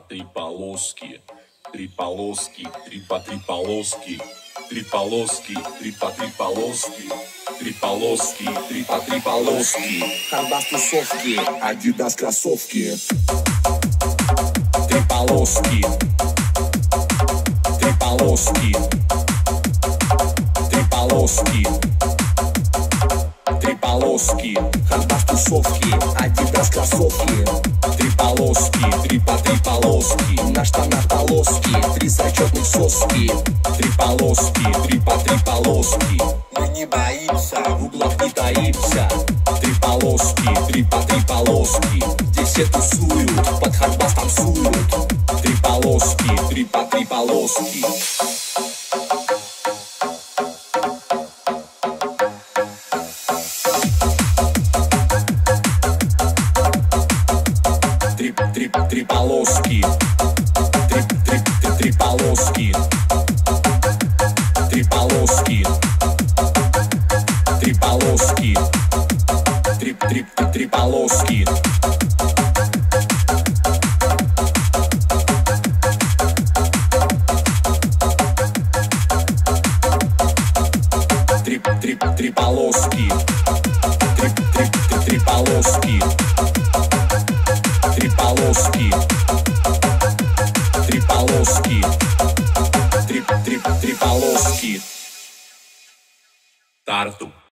три полоски, три полоски, три полоски, три полоски, три полоски, три полоски, три полоски. Хардбас тусовки, Адидас кроссовки. Три полоски, три полоски, три полоски, три полоски. Хардбас тусовки, Адидас кроссовки. Три полоски, три полоски. На штанах полоски, три зачетных соски. Три полоски, три полоски. Мы не боимся, в углах не таимся. Три полоски, три полоски. Здесь все тусуют, под хардбас танцуют. Три полоски, три полоски. Три полоски, три полоски, три полоски, три полоски, три полоски. Три полоски, три полоски, три полоски, три полоски, три полоски. Тарту.